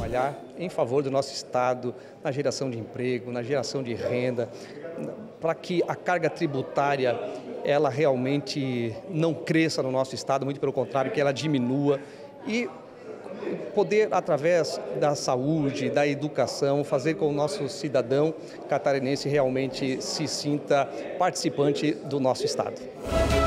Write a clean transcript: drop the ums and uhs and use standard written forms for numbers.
trabalhar em favor do nosso Estado, na geração de emprego, na geração de renda, para que a carga tributária ela realmente não cresça no nosso Estado, muito pelo contrário, que ela diminua e poder, através da saúde, da educação, fazer com que o nosso cidadão catarinense realmente se sinta participante do nosso Estado.